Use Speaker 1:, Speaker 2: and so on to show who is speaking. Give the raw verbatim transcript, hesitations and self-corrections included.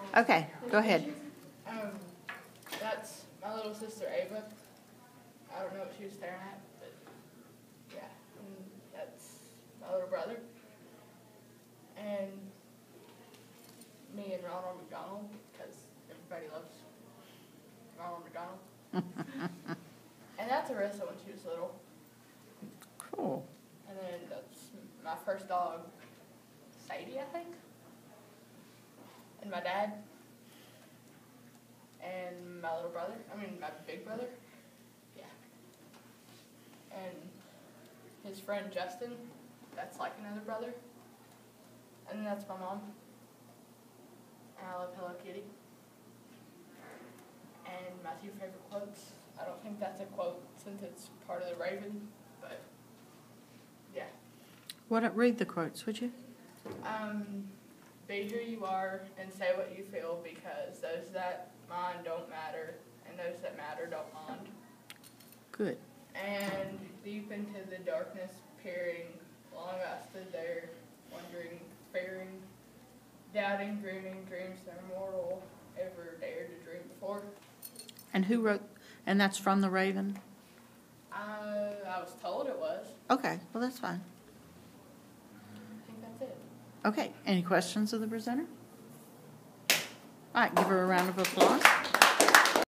Speaker 1: Okay, go ahead.
Speaker 2: Um, that's my little sister Ava. I don't know what she was staring at, but yeah. And that's my little brother. And me and Ronald McDonald, because everybody loves Ronald McDonald. And that's Arissa when she was little.
Speaker 1: Cool.
Speaker 2: And then that's my first dog, Sadie, I think. And my dad. And my little brother. I mean, my big brother. Yeah. And his friend Justin. That's like another brother. And then that's my mom. And I love Hello Kitty. And my two favorite quotes. I don't think that's a quote since it's part of the Raven, but yeah.
Speaker 1: Why don't read the quotes, would you?
Speaker 2: Um, be who you are and say what you feel, because those that mind don't matter and those that matter don't mind.
Speaker 1: Good.
Speaker 2: And deep into the darkness peering, long I stood there, wondering, fearing, doubting, dreaming dreams that mortal ever dared to dream before.
Speaker 1: And who wrote, and that's from The Raven?
Speaker 2: Uh, I was told it was.
Speaker 1: Okay, well, that's fine.
Speaker 2: I think that's it.
Speaker 1: Okay, any questions of the presenter? All right, give her a round of applause.